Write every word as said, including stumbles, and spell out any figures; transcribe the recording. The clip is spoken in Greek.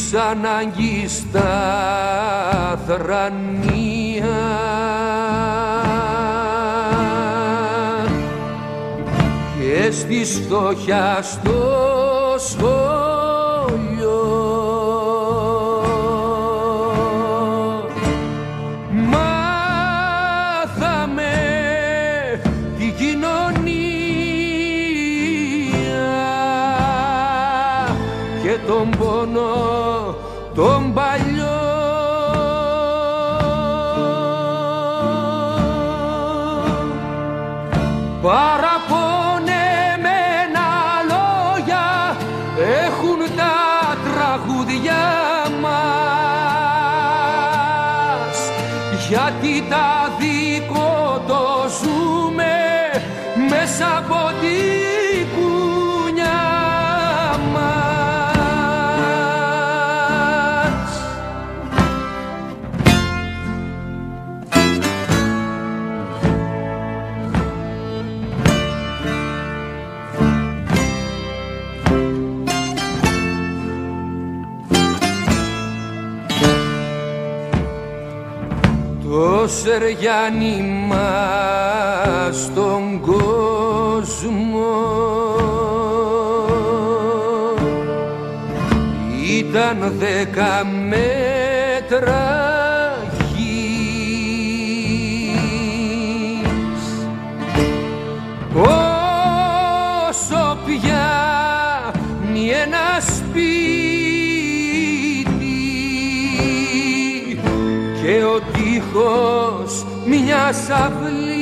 της ανάγκης στα θρανία και στη φτώχεια στο σχολείο. Μάθαμε την κοινωνία και τον πόνο τον παλιό. Παραπονεμένα λόγια έχουν τα τραγούδια μας, γιατί τα δικό το ζούμε μέσα από τη κουνιά μας. Το σεριάνιμα στον κόσμο ήταν δέκα μέτρα γης. Όσο πιάνει ένα σπίτι και ο τείχος μιας αυλής,